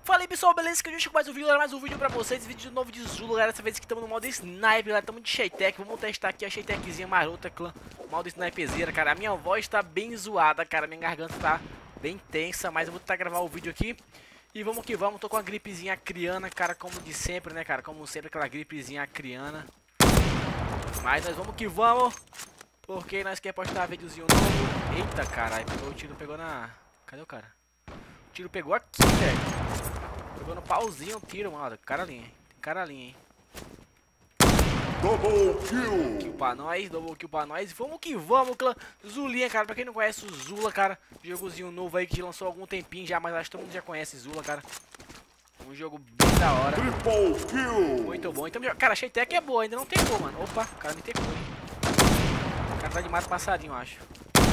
Fala aí pessoal, beleza? Que a gente com mais um vídeo pra vocês, vídeo novo de Zula, galera. Dessa vez aqui estamos no modo Sniper, galera, estamos de Shaytek. Vamos testar aqui a Shaytekzinha marota, clã, modo Sniperzeira, cara. A minha voz tá bem zoada, cara, minha garganta tá bem tensa, mas eu vou tentar gravar o vídeo aqui. E vamos que vamos, tô com a gripezinha acriana, cara, como de sempre, né, cara, como sempre, aquela gripezinha acriana. Mas nós vamos que vamos, porque nós queremos postar videozinho novo. Eita, caralho, o tiro pegou na... Cadê o cara? O tiro pegou aqui, velho. Pegou no pauzinho o tiro, mano. Cara ali, hein? Tem cara ali, hein? Double kill! Kill pra nós, double kill pra nós. Vamos que vamos, clã. Zulinha, cara. Pra quem não conhece o Zula, cara. Jogozinho novo aí que lançou há algum tempinho já, mas acho que todo mundo já conhece Zula, cara. Um jogo bem da hora. Triple kill! Muito bom. Então, cara, a Shaytek é boa, ainda não tecou, mano. Opa, o cara me tecou, hein? O cara tá de mato passarinho, eu acho.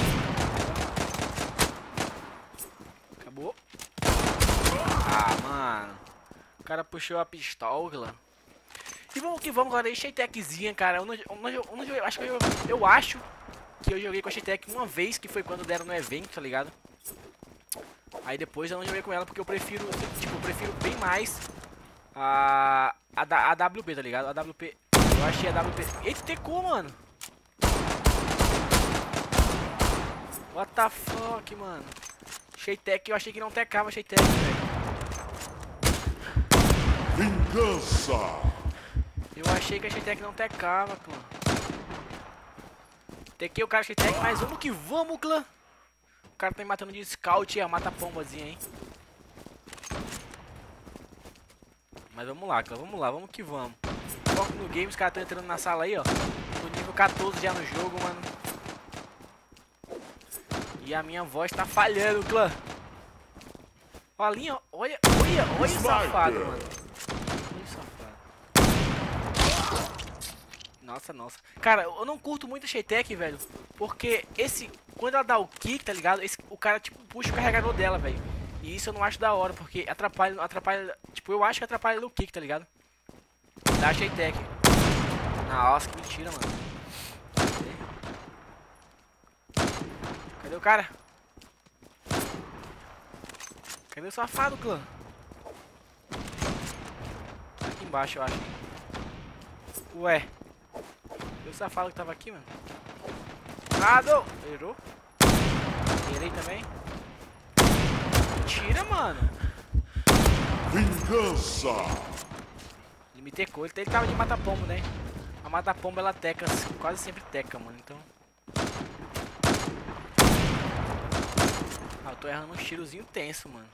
Acabou. Ah, mano. O cara puxou a pistola. E vamos que vamos, galera. Shaytekzinha, cara. Eu acho que eu joguei com a Shaytek uma vez, que foi quando deram no evento, tá ligado? Aí depois eu não joguei com ela porque eu prefiro, tipo, eu prefiro bem mais a AWP, tá ligado? A AWP. Eu achei a AWP. Eita, tecou, mano. What the fuck, mano. Shaytek, eu achei que não tecava Shaytek, velho. Vingança! Eu achei que a Shaytek não tecava, clã. Tequei o cara Shaytek, mas vamos que vamos, clã. O cara tá me matando de scout e a mata-pombazinha, hein. Mas vamos lá, clã, vamos que vamos. Foco no game, os caras estão entrando na sala aí, ó. Tô nível 14 já no jogo, mano. E a minha voz tá falhando, clã. Olha, olha o safado, mano. Nossa. Cara, eu não curto muito a Shaytek, velho. Porque quando ela dá o kick, tá ligado? O cara, tipo, puxa o carregador dela, velho. E isso eu não acho da hora, porque atrapalha. Tipo, eu acho que atrapalha no kick, tá ligado? Da Shaytek. Nossa, que mentira, mano. Cadê o cara? Cadê o safado, clã? Aqui embaixo, eu acho. Ué. O safado que tava aqui, mano. Errado! Errou. Errei também. Mentira, mano. Vingança! Ele me tecou. Ele tava de mata-pombo, né? A mata-pombo ela teca, quase sempre teca, mano. Então. Ah, eu tô errando um tirozinho tenso, mano.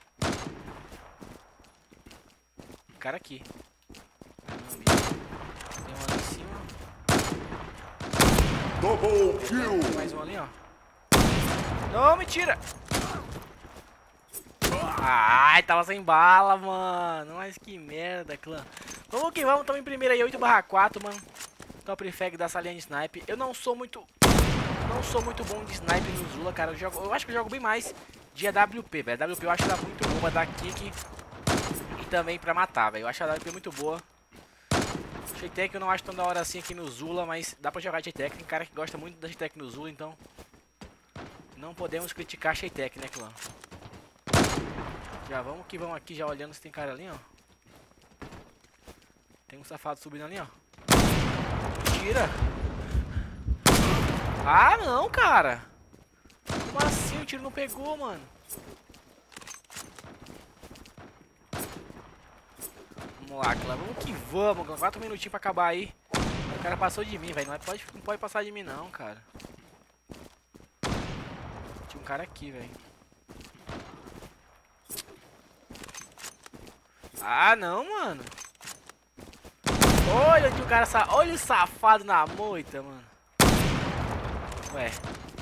Cara aqui. Tem um ali em cima. Double kill! Tem mais um ali, ó. Não, mentira! Ai, tava sem bala, mano. Mas que merda, clã. Vamos que vamos, estamos em primeira aí, 8/4, mano. Top fag da salinha de snipe. Eu não sou muito bom de snipe no Zula, cara. Eu acho que eu jogo bem mais de AWP, velho. AWP eu acho ela muito boa pra dar kick e também pra matar, velho. Eu acho a AWP muito boa. Shaytek eu não acho tão da hora assim aqui no Zula, mas dá pra jogar de Shaytek. Tem cara que gosta muito da Shaytek no Zula, então não podemos criticar a Shaytek, né, clã? Já vamos que vamos aqui, já olhando se tem cara ali, ó. Tem um safado subindo ali, ó. Tira! Ah, não, cara! Como assim? O tiro não pegou, mano? Vamos lá, clã. Vamos que vamos, clã. 4 minutinhos pra acabar aí. O cara passou de mim, velho. Não pode passar de mim, não, cara. Tinha um cara aqui, velho. Ah, não, mano. Olha que o cara... Olha o safado na moita, mano. Ué.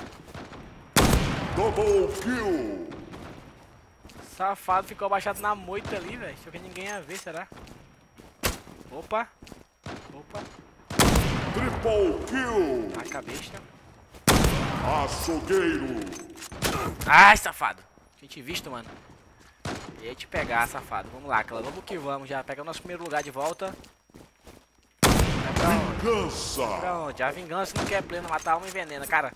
Double kill! Safado ficou abaixado na moita ali, velho. Só que ninguém ia ver, será? Opa. Triple kill! Taca a besta. Açougueiro! Ai, safado. Gente visto, mano. Ia te pegar, safado. Vamos lá, clã. Vamos que vamos. Já pega o nosso primeiro lugar de volta. Vingança! Pra onde? A vingança não quer pleno. Matar uma envenena, cara.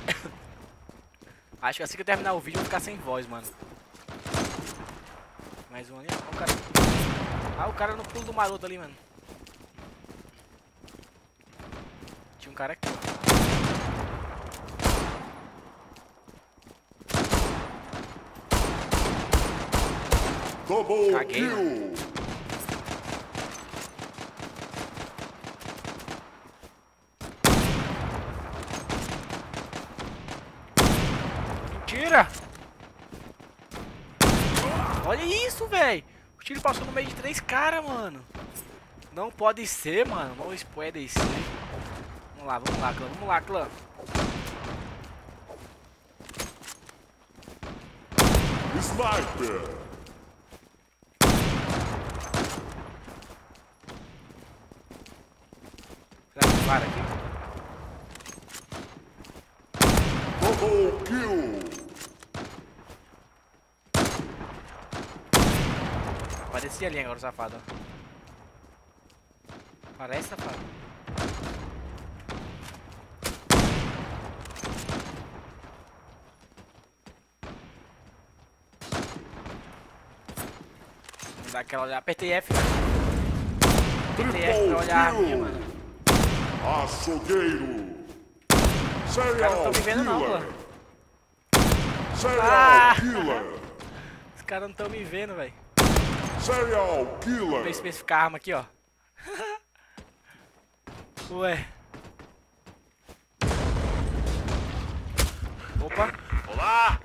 Acho que assim que eu terminar o vídeo eu vou ficar sem voz, mano. Mais um ali. Ó, o cara. Ah, o cara no pulo do maroto ali, mano. Tinha um cara aqui, ó. Double Caguei, kill. Mentira! Olha isso, velho! O tiro passou no meio de 3 caras, mano. Não pode ser, mano. Não pode ser. Vamos lá, clã. Vamos lá, clã. Sniper. Será que para aqui? Double kill. Parecia ali agora, safado. Parece, safado. Vamos dar aquela olhada. Apertei F. Apertei F pra olhar a minha, mano. Açougueiro. Os caras não Serial estão me vendo não, killer. mano. Serial killer. Os caras não estão me vendo, velho. Serial Vou killer. especificar a arma aqui, ó. Ué. Opa. Olá!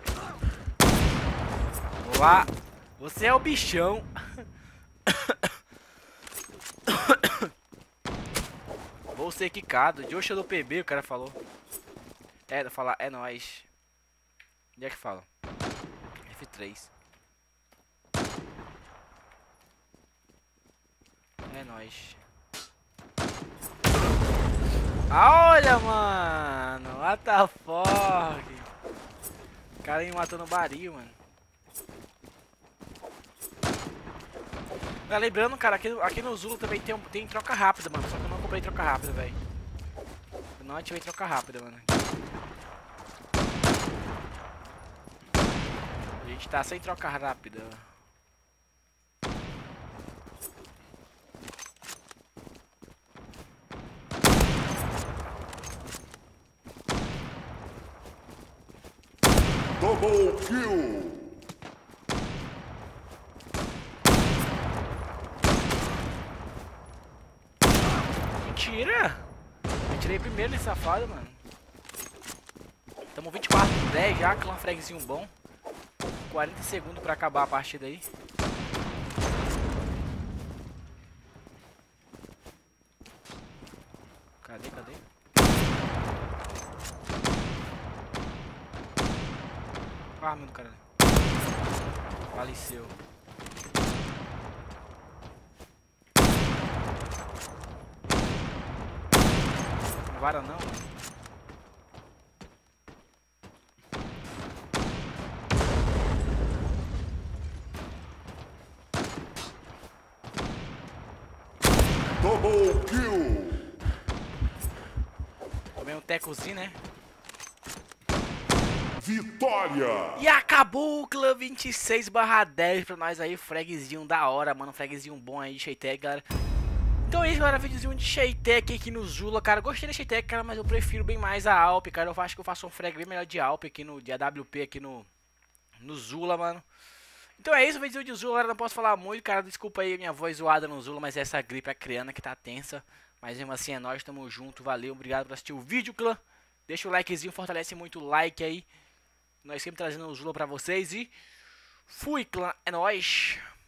Olá. Você é o bichão. Vou ser quicado. Joshua do PB, o cara falou. É, falar, é nóis. Onde é que fala? F3. É nóis. Ah, olha, mano. What the fuck? O cara me matou no baril, mano. Lembrando, cara, aqui no Zulu também tem troca rápida, mano. Só que eu não comprei troca rápida, velho. Eu não ativei troca rápida, mano. A gente tá sem troca rápida. Double kill. Mentira! Eu tirei primeiro nesse safado, mano. Tamo 24-10 já, clã fragzinho bom. 40 segundos pra acabar a partida aí. Cadê? Ah, meu cara. Faleceu. Não vara não, mano. Double kill. Tomei um tecozinho, né? Vitória. E acabou o clã 26/10 pra nós aí, fragzinho da hora, mano, fragzinho bom aí de Shaytech, galera. Então é isso, galera, videozinho de Shaytech aqui no Zula, cara. Gostei da Shaytech, cara, mas eu prefiro bem mais a Alp, cara. Eu acho que eu faço um frag bem melhor de Alp aqui de AWP aqui no Zula, mano. Então é isso, vídeo de Zula, galera, não posso falar muito, cara. Desculpa aí a minha voz zoada no Zula, mas essa gripe acriana que tá tensa. Mas mesmo assim é nóis, tamo junto, valeu, obrigado por assistir o vídeo, clã. Deixa o likezinho, fortalece muito o like aí. Nós sempre trazendo o Zula pra vocês e... Fui, clã, é nóis.